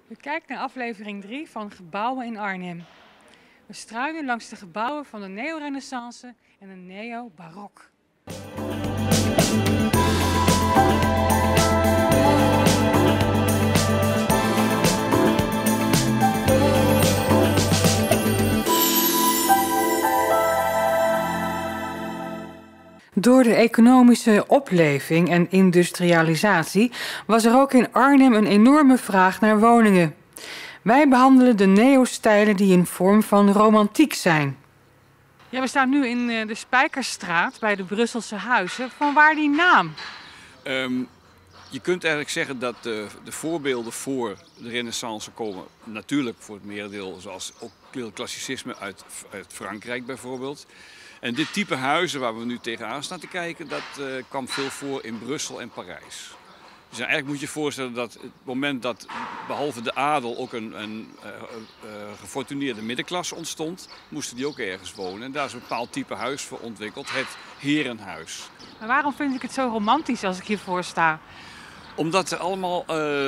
U kijkt naar aflevering 3 van Gebouwen in Arnhem. We struinen langs de gebouwen van de neo-renaissance en de neo-barok. Door de economische opleving en industrialisatie was er ook in Arnhem een enorme vraag naar woningen. Wij behandelen de neo-stijlen die in vorm van romantiek zijn. Ja, we staan nu in de Spijkerstraat bij de Brusselse huizen. Vanwaar die naam? Je kunt eigenlijk zeggen dat de voorbeelden voor de Renaissance komen natuurlijk voor het merendeel, zoals ook klassicisme uit Frankrijk bijvoorbeeld. En dit type huizen waar we nu tegenaan staan te kijken, dat kwam veel voor in Brussel en Parijs. Dus eigenlijk moet je je voorstellen dat het moment dat behalve de adel ook een gefortuneerde middenklasse ontstond, moesten die ook ergens wonen. En daar is een bepaald type huis voor ontwikkeld, het herenhuis. Maar waarom vind ik het zo romantisch als ik hiervoor sta? Omdat er allemaal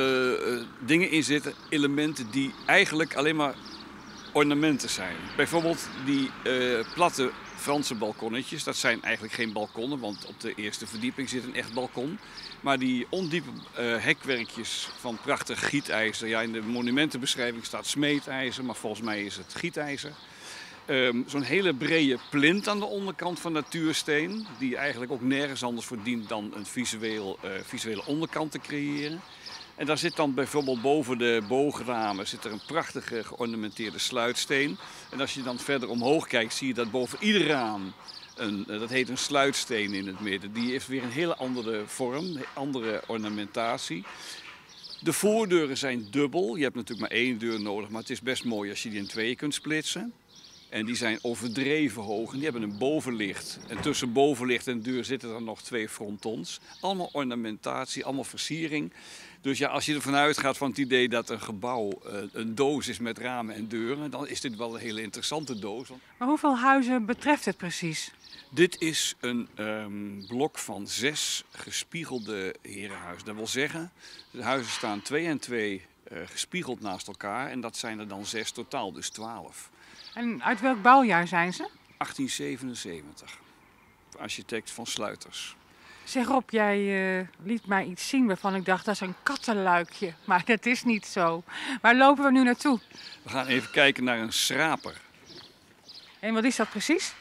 dingen in zitten, elementen die eigenlijk alleen maar ornamenten zijn. Bijvoorbeeld die platte Franse balkonnetjes, dat zijn eigenlijk geen balkonnen, want op de eerste verdieping zit een echt balkon. Maar die ondiepe hekwerkjes van prachtig gietijzer, ja, in de monumentenbeschrijving staat smeedijzer, maar volgens mij is het gietijzer. Zo'n hele brede plint aan de onderkant van natuursteen, die eigenlijk ook nergens anders voor dient dan een visuele onderkant te creëren. En daar zit dan bijvoorbeeld boven de boogramen zit er een prachtige geornamenteerde sluitsteen. En als je dan verder omhoog kijkt, zie je dat boven ieder raam, dat heet een sluitsteen in het midden. Die heeft weer een hele andere vorm, een andere ornamentatie. De voordeuren zijn dubbel. Je hebt natuurlijk maar één deur nodig, maar het is best mooi als je die in tweeën kunt splitsen. En die zijn overdreven hoog en die hebben een bovenlicht. En tussen bovenlicht en deur zitten er nog 2 frontons. Allemaal ornamentatie, allemaal versiering. Dus ja, als je ervan uitgaat van het idee dat een gebouw een doos is met ramen en deuren, dan is dit wel een hele interessante doos. Maar hoeveel huizen betreft het precies? Dit is een blok van 6 gespiegelde herenhuizen. Dat wil zeggen, de huizen staan 2 en 2 gespiegeld naast elkaar en dat zijn er dan 6 totaal, dus 12. En uit welk bouwjaar zijn ze? 1877. Architect van Sluiters. Zeg Rob, jij liet mij iets zien waarvan ik dacht dat is een kattenluikje. Maar dat is niet zo. Waar lopen we nu naartoe? We gaan even kijken naar een schraper. En wat is dat precies?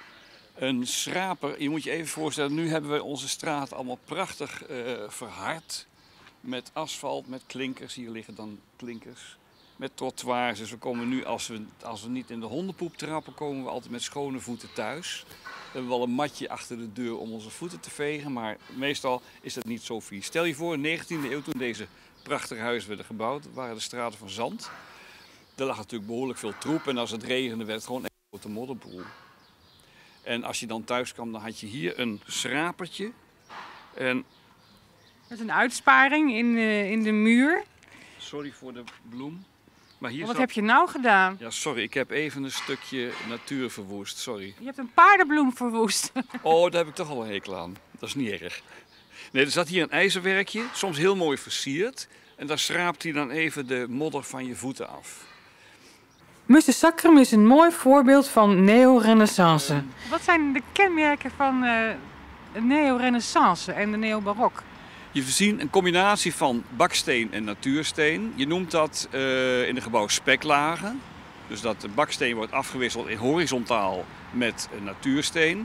Een schraper, je moet je even voorstellen, nu hebben we onze straat allemaal prachtig verhard. Met asfalt, met klinkers. Hier liggen dan klinkers. Met trottoirs. Dus we komen nu, als we niet in de hondenpoep trappen, komen we altijd met schone voeten thuis. We hebben wel een matje achter de deur om onze voeten te vegen, maar meestal is dat niet zo vies. Stel je voor, in de 19e eeuw, toen deze prachtige huizen werden gebouwd, waren de straten van zand. Er lag natuurlijk behoorlijk veel troep en als het regende werd het gewoon een grote modderpoel. En als je dan thuis kwam, dan had je hier een schrapertje. En Met een uitsparing in de muur. sorry voor de bloem. Maar hier Wat heb je nou gedaan? Ja, sorry, ik heb even een stukje natuur verwoest, sorry. Je hebt een paardenbloem verwoest. Oh, daar heb ik toch al een hekel aan. Dat is niet erg. Nee, er zat hier een ijzerwerkje, soms heel mooi versierd. En daar schraapt hij dan even de modder van je voeten af. Musste Sacrum is een mooi voorbeeld van neo-renaissance. Wat zijn de kenmerken van de neo-renaissance en de neo-barok? Je ziet een combinatie van baksteen en natuursteen. Je noemt dat in de gebouw speklagen. Dus dat de baksteen wordt afgewisseld in horizontaal met natuursteen.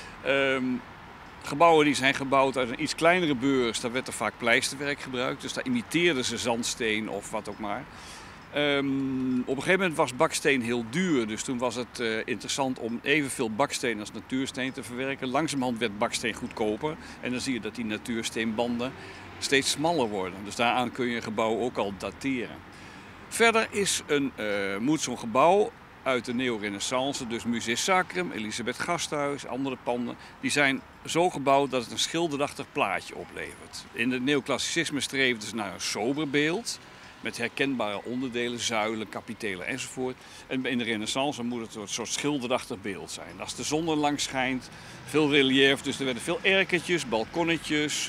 Gebouwen die zijn gebouwd uit een iets kleinere beurs, daar werd er vaak pleisterwerk gebruikt. Dus daar imiteerden ze zandsteen of wat ook maar. Op een gegeven moment was baksteen heel duur, dus toen was het interessant om evenveel baksteen als natuursteen te verwerken. Langzamerhand werd baksteen goedkoper en dan zie je dat die natuursteenbanden steeds smaller worden. Dus daaraan kun je een gebouw ook al dateren. Verder moet zo'n gebouw uit de neo-renaissance, dus Musée Sacrum, Elisabeth Gasthuis, andere panden, die zijn zo gebouwd dat het een schilderachtig plaatje oplevert. In het neoclassicisme streefden ze naar een sober beeld, met herkenbare onderdelen, zuilen, kapitelen enzovoort. En in de Renaissance moet het een soort schilderachtig beeld zijn. Als de zon er langs schijnt, veel relief, dus er werden veel erkertjes, balkonnetjes,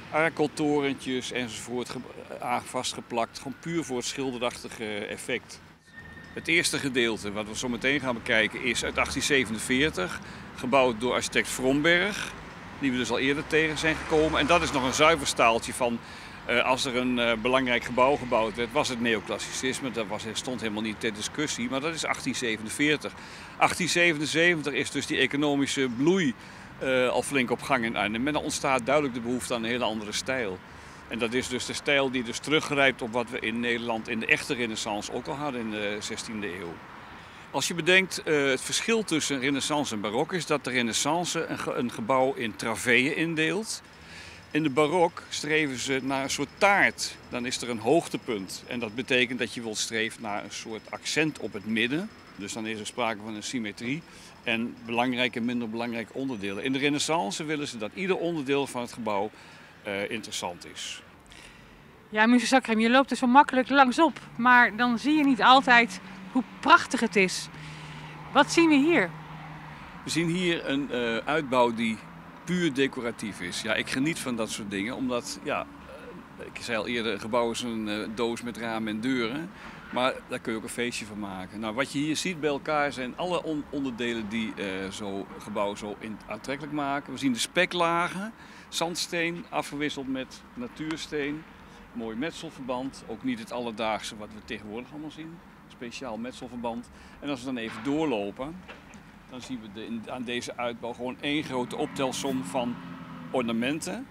Arkeltorentjes enzovoort vastgeplakt. Gewoon puur voor het schilderachtige effect. Het eerste gedeelte, wat we zo meteen gaan bekijken, is uit 1847. Gebouwd door architect Fromberg, die we dus al eerder tegen zijn gekomen. En dat is nog een zuiver staaltje van als er een belangrijk gebouw gebouwd werd, was het neoclassicisme. Dat stond helemaal niet ter discussie, maar dat is 1847. 1877 is dus die economische bloei al flink op gang in Arnhem. En dan ontstaat duidelijk de behoefte aan een hele andere stijl. En dat is dus de stijl die dus teruggrijpt op wat we in Nederland in de echte renaissance ook al hadden in de 16e eeuw. Als je bedenkt, het verschil tussen renaissance en barok is dat de renaissance een gebouw in traveeën indeelt. In de barok streven ze naar een soort taart. Dan is er een hoogtepunt. En dat betekent dat je wilt streven naar een soort accent op het midden. Dus dan is er sprake van een symmetrie. En belangrijke en minder belangrijke onderdelen. In de renaissance willen ze dat ieder onderdeel van het gebouw interessant is. Ja, Muze Sacrum, je loopt er zo makkelijk langsop. Maar dan zie je niet altijd hoe prachtig het is. Wat zien we hier? We zien hier een uitbouw die puur decoratief is. Ja, ik geniet van dat soort dingen, omdat, ja, ik zei al eerder, een gebouw is een doos met ramen en deuren. Maar daar kun je ook een feestje van maken. Nou, wat je hier ziet bij elkaar zijn alle onderdelen die zo'n gebouw zo aantrekkelijk maken. We zien de speklagen, zandsteen afgewisseld met natuursteen. Mooi metselverband, ook niet het alledaagse wat we tegenwoordig allemaal zien. Speciaal metselverband. En als we dan even doorlopen, dan zien we aan deze uitbouw gewoon één grote optelsom van ornamenten.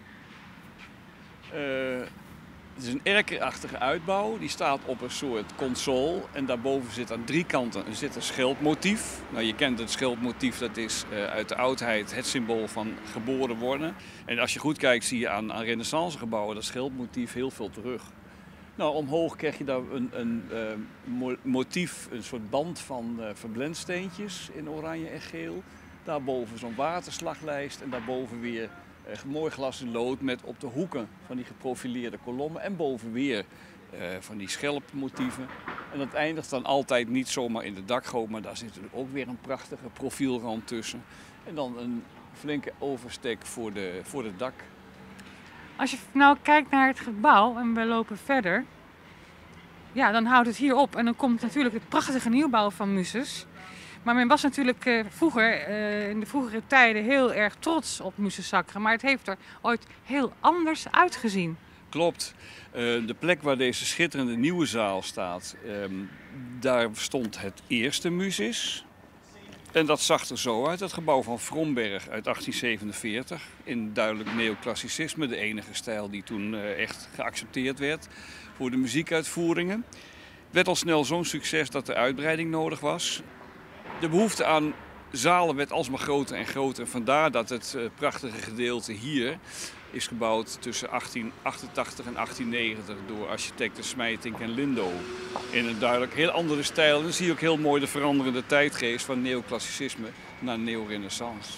Het is een erkerachtige uitbouw. Die staat op een soort console. En daarboven zit aan drie kanten een schildmotief. Nou, je kent het schildmotief, dat is uit de oudheid het symbool van geboren worden. En als je goed kijkt zie je aan renaissancegebouwen dat schildmotief heel veel terug. Nou, omhoog krijg je daar een motief, een soort band van verblendsteentjes in oranje en geel. Daarboven zo'n waterslaglijst en daarboven weer mooi glas in lood met op de hoeken van die geprofileerde kolommen. En boven weer van die schelpmotieven. En dat eindigt dan altijd niet zomaar in de dakgoot, maar daar zit er ook weer een prachtige profielrand tussen. En dan een flinke overstek voor het dak. Als je nou kijkt naar het gebouw en we lopen verder, ja, dan houdt het hier op. En dan komt natuurlijk het prachtige nieuwbouw van Muses. Maar men was natuurlijk vroeger, in de vroegere tijden, heel erg trots op Muses Sacrum. Maar het heeft er ooit heel anders uitgezien. Klopt. De plek waar deze schitterende nieuwe zaal staat, daar stond het eerste Muses. En dat zag er zo uit, het gebouw van Fromberg uit 1847. In duidelijk neoclassicisme, de enige stijl die toen echt geaccepteerd werd voor de muziekuitvoeringen. Het werd al snel zo'n succes dat er uitbreiding nodig was. De behoefte aan zalen werd alsmaar groter en groter. Vandaar dat het prachtige gedeelte hier is gebouwd tussen 1888 en 1890 door architecten Smijtink en Lindo. In een duidelijk heel andere stijl. En dan zie je ook heel mooi de veranderende tijdgeest van neoclassicisme naar neorenaissance.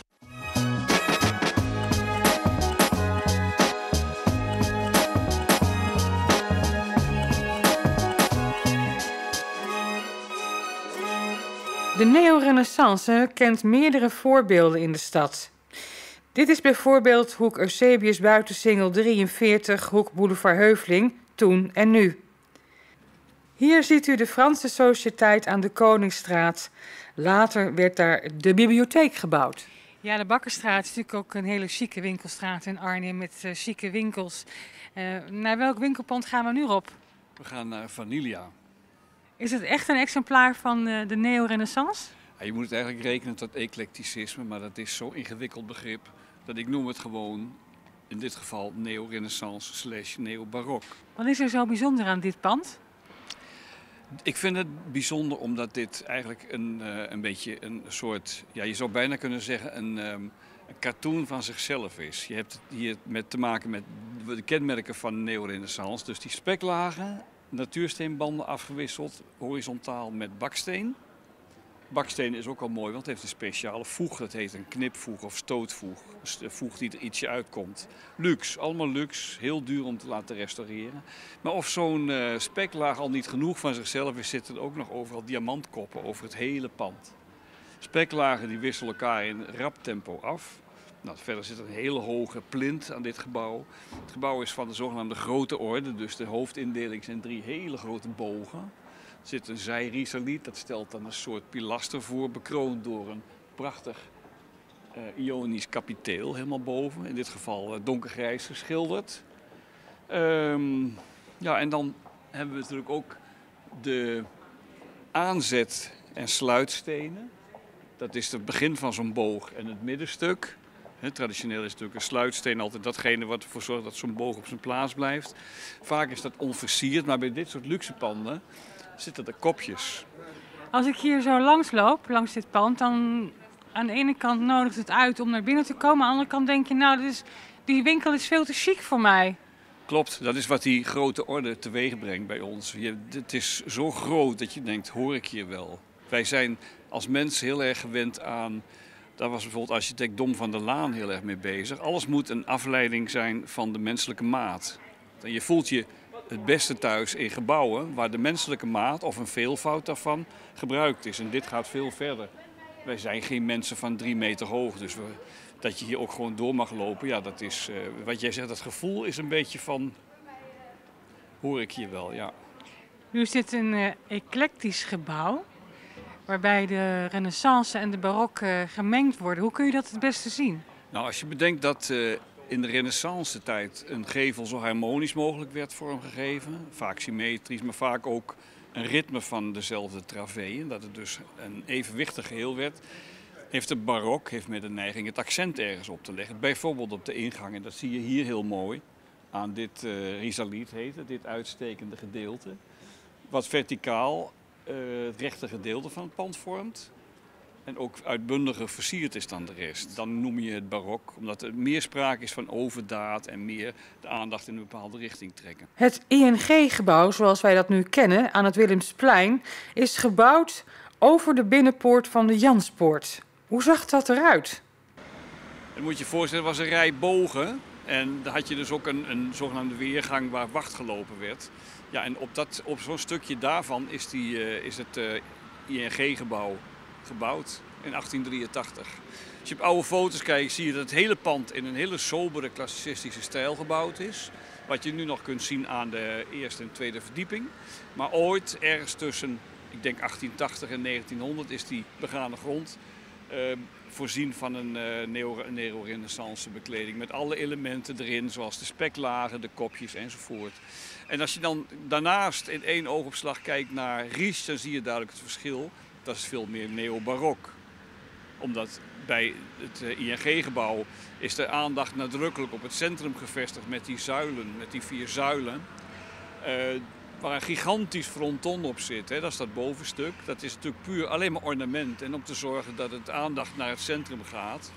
De neorenaissance kent meerdere voorbeelden in de stad. Dit is bijvoorbeeld hoek Eusebius Buitensingel 43, hoek Boulevard Heuveling, toen en nu. Hier ziet u de Franse Sociëteit aan de Koningsstraat. Later werd daar de bibliotheek gebouwd. Ja, de Bakkerstraat is natuurlijk ook een hele chique winkelstraat in Arnhem met chique winkels. Naar welk winkelpand gaan we nu op? We gaan naar Vanilla. Is het echt een exemplaar van de neorenaissance? Ja, je moet het eigenlijk rekenen tot eclecticisme, maar dat is zo'n ingewikkeld begrip dat ik noem het gewoon, in dit geval, neorenaissance / neobarok. Wat is er zo bijzonder aan dit pand? Ik vind het bijzonder omdat dit eigenlijk een beetje een soort, ja, je zou bijna kunnen zeggen een cartoon van zichzelf is. Je hebt hier te maken met de kenmerken van neorenaissance, dus die speklagen, natuursteenbanden afgewisseld, horizontaal met baksteen. Baksteen is ook al mooi, want het heeft een speciale voeg. Dat heet een knipvoeg of stootvoeg. Dus de voeg die er ietsje uitkomt. Luxe, allemaal luxe. Heel duur om te laten restaureren. Maar of zo'n speklaag al niet genoeg van zichzelf is, zitten er ook nog overal diamantkoppen over het hele pand. Speklagen die wisselen elkaar in rap tempo af. Nou, verder zit er een hele hoge plint aan dit gebouw. Het gebouw is van de zogenaamde grote orde, dus de hoofdindeling zijn 3 hele grote bogen. Er zit een zijrisaliet, dat stelt dan een soort pilaster voor, bekroond door een prachtig Ionisch kapiteel helemaal boven. In dit geval donkergrijs geschilderd. Ja, en dan hebben we natuurlijk ook de aanzet- en sluitstenen. Dat is het begin van zo'n boog en het middenstuk. Traditioneel is natuurlijk een sluitsteen altijd datgene wat ervoor zorgt dat zo'n boog op zijn plaats blijft. Vaak is dat onversierd, maar bij dit soort luxe panden zitten er kopjes. Als ik hier zo langs loop, langs dit pand, dan aan de ene kant nodigt het uit om naar binnen te komen. Aan de andere kant denk je, nou, die winkel is veel te chic voor mij. Klopt, dat is wat die grote orde teweeg brengt bij ons. Het is zo groot dat je denkt, hoor ik hier wel? Wij zijn als mens heel erg gewend aan, daar was bijvoorbeeld architect Dom van der Laan heel erg mee bezig. Alles moet een afleiding zijn van de menselijke maat. En je voelt je het beste thuis in gebouwen waar de menselijke maat of een veelvoud daarvan gebruikt is. En dit gaat veel verder. Wij zijn geen mensen van 3 meter hoog, dus dat je hier ook gewoon door mag lopen. Ja, dat is, wat jij zegt, dat gevoel is een beetje van, hoor ik hier wel, ja. Nu is dit een eclectisch gebouw, waarbij de renaissance en de barok gemengd worden. Hoe kun je dat het beste zien? Nou, als je bedenkt dat in de renaissance tijd een gevel zo harmonisch mogelijk werd vormgegeven, vaak symmetrisch, maar vaak ook een ritme van dezelfde traveeën, dat het dus een evenwichtig geheel werd, heeft de barok met de neiging het accent ergens op te leggen. Bijvoorbeeld op de ingang, en dat zie je hier heel mooi, aan dit risaliet heet het, dit uitstekende gedeelte, wat verticaal het rechte gedeelte van het pand vormt. En ook uitbundiger versierd is dan de rest. Dan noem je het barok, omdat er meer sprake is van overdaad en meer de aandacht in een bepaalde richting trekken. Het ING-gebouw, zoals wij dat nu kennen, aan het Willemsplein, is gebouwd over de binnenpoort van de Janspoort. Hoe zag dat eruit? Dan moet je je voorstellen, er was een rij bogen. En daar had je dus ook een zogenaamde weergang waar wacht gelopen werd. Ja, en op zo'n stukje daarvan is het ING-gebouw gebouwd in 1883. Als je op oude foto's kijkt, zie je dat het hele pand in een hele sobere klassicistische stijl gebouwd is. Wat je nu nog kunt zien aan de eerste en tweede verdieping. Maar ooit, ergens tussen, ik denk 1880 en 1900, is die begane grond voorzien van een neo-renaissance bekleding. Met alle elementen erin, zoals de speklagen, de kopjes enzovoort. En als je dan daarnaast in één oogopslag kijkt naar Riche, dan zie je duidelijk het verschil. Dat is veel meer neo-barok. Omdat bij het ING-gebouw is de aandacht nadrukkelijk op het centrum gevestigd met die zuilen, met die 4 zuilen. Waar een gigantisch fronton op zit, hè, dat is dat bovenstuk. Dat is natuurlijk puur alleen maar ornament en om te zorgen dat het aandacht naar het centrum gaat.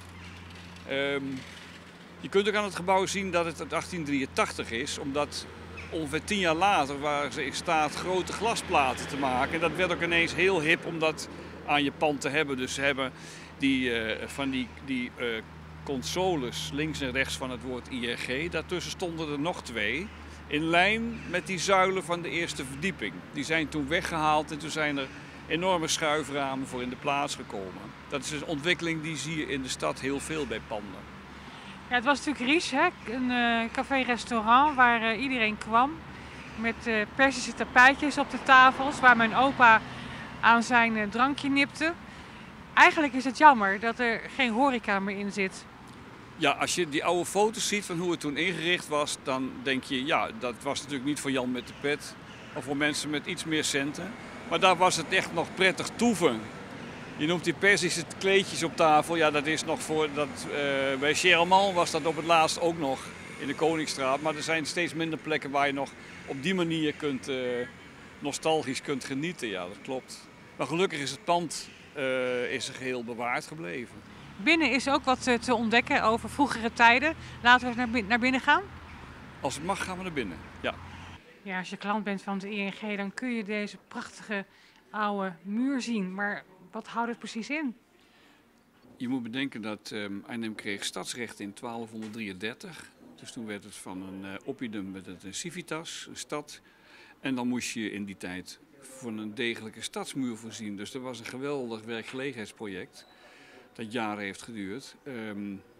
Je kunt ook aan het gebouw zien dat het uit 1883 is, omdat ongeveer 10 jaar later waren ze in staat grote glasplaten te maken. En dat werd ook ineens heel hip om dat aan je pand te hebben. Dus ze hebben die consoles links en rechts van het woord ING. Daartussen stonden er nog 2. In lijn met die zuilen van de eerste verdieping. Die zijn toen weggehaald en toen zijn er enorme schuiframen voor in de plaats gekomen. Dat is een ontwikkeling die zie je in de stad heel veel bij panden. Ja, het was natuurlijk Riche, hè? Een café-restaurant waar iedereen kwam. Met Perzische tapijtjes op de tafels, waar mijn opa aan zijn drankje nipte. Eigenlijk is het jammer dat er geen horeca meer in zit. Ja, als je die oude foto's ziet van hoe het toen ingericht was, dan denk je, ja, dat was natuurlijk niet voor Jan met de pet. Of voor mensen met iets meer centen. Maar daar was het echt nog prettig toeven. Je noemt die Perzische kleedjes op tafel. Ja, dat is nog voor bij Cherman was dat op het laatst ook nog in de Koningsstraat. Maar er zijn steeds minder plekken waar je nog op die manier nostalgisch kunt genieten. Ja, dat klopt. Maar gelukkig is het pand is er geheel bewaard gebleven. Binnen is ook wat te ontdekken over vroegere tijden. Laten we eens naar binnen gaan. Als het mag gaan we naar binnen, ja. Ja, als je klant bent van het ING, dan kun je deze prachtige oude muur zien. Maar wat houdt het precies in? Je moet bedenken dat Arnhem kreeg stadsrecht in 1233. Dus toen werd het van een oppidum werd het een civitas, een stad. En dan moest je in die tijd van een degelijke stadsmuur voorzien. Dus dat was een geweldig werkgelegenheidsproject dat jaren heeft geduurd.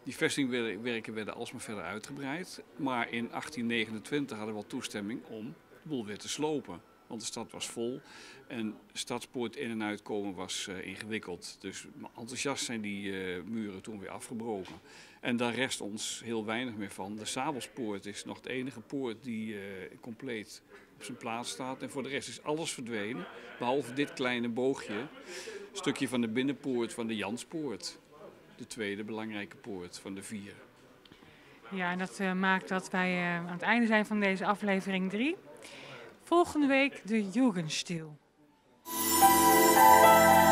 Die vestingwerken werden alsmaar verder uitgebreid. Maar in 1829 hadden we al toestemming om de boel weer te slopen. Want de stad was vol en stadspoort in- en uitkomen was ingewikkeld. Dus enthousiast zijn die muren toen weer afgebroken. En daar rest ons heel weinig meer van. De Sabelspoort is nog de enige poort die compleet op zijn plaats staat. En voor de rest is alles verdwenen. Behalve dit kleine boogje, een stukje van de binnenpoort van de Janspoort. De tweede belangrijke poort van de 4. Ja, en dat maakt dat wij aan het einde zijn van deze aflevering 3. Volgende week de Jugendstil.